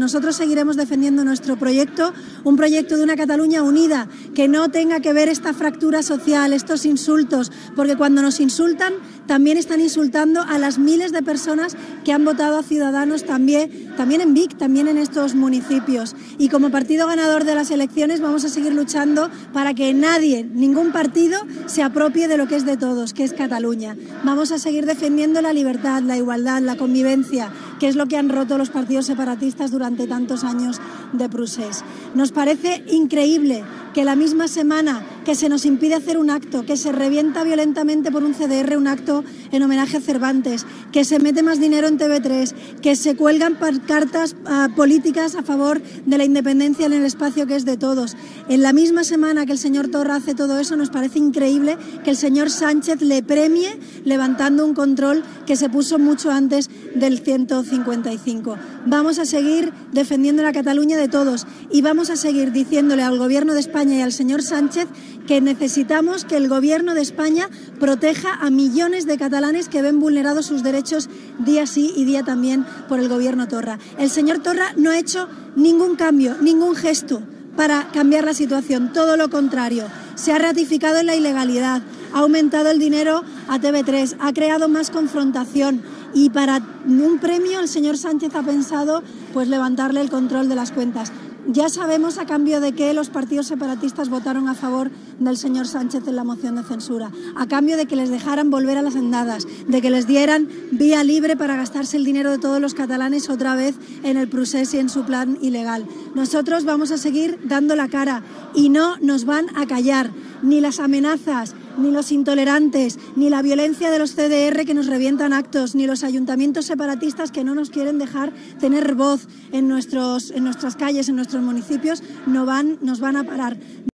Nosotros seguiremos defendiendo nuestro proyecto, un proyecto de una Cataluña unida, que no tenga que ver esta fractura social, estos insultos, porque cuando nos insultan también están insultando a las miles de personas que han votado a Ciudadanos también en Vic, también en estos municipios. Y como partido ganador de las elecciones vamos a seguir luchando para que nadie, ningún partido, se apropie de lo que es de todos, que es Cataluña. Vamos a seguir defendiendo la libertad, la igualdad, la convivencia, que es lo que han roto los partidos separatistas durante tantos años de procés. Nos parece increíble que la misma semana que se nos impide hacer un acto, que se revienta violentamente por un CDR un acto en homenaje a Cervantes, que se mete más dinero en TV3, que se cuelgan pancartas políticas a favor de la independencia en el espacio que es de todos. En la misma semana que el señor Torra hace todo eso, nos parece increíble que el señor Sánchez le premie levantando un control que se puso mucho antes del 155. Vamos a seguir defendiendo la Cataluña de todos y vamos a seguir diciéndole al Gobierno de España y al señor Sánchez que necesitamos que el Gobierno de España proteja a millones de catalanes que ven vulnerados sus derechos día sí y día también por el Gobierno Torra. El señor Torra no ha hecho ningún cambio, ningún gesto para cambiar la situación, todo lo contrario. Se ha ratificado en la ilegalidad, ha aumentado el dinero a TV3, ha creado más confrontación y para un premio el señor Sánchez ha pensado pues levantarle el control de las cuentas. Ya sabemos a cambio de qué los partidos separatistas votaron a favor del señor Sánchez en la moción de censura, a cambio de que les dejaran volver a las andadas, de que les dieran vía libre para gastarse el dinero de todos los catalanes otra vez en el procés y en su plan ilegal. Nosotros vamos a seguir dando la cara y no nos van a callar ni las amenazas, ni los intolerantes, ni la violencia de los CDR que nos revientan actos, ni los ayuntamientos separatistas que no nos quieren dejar tener voz en nuestras calles, en nuestros municipios, nos van a parar.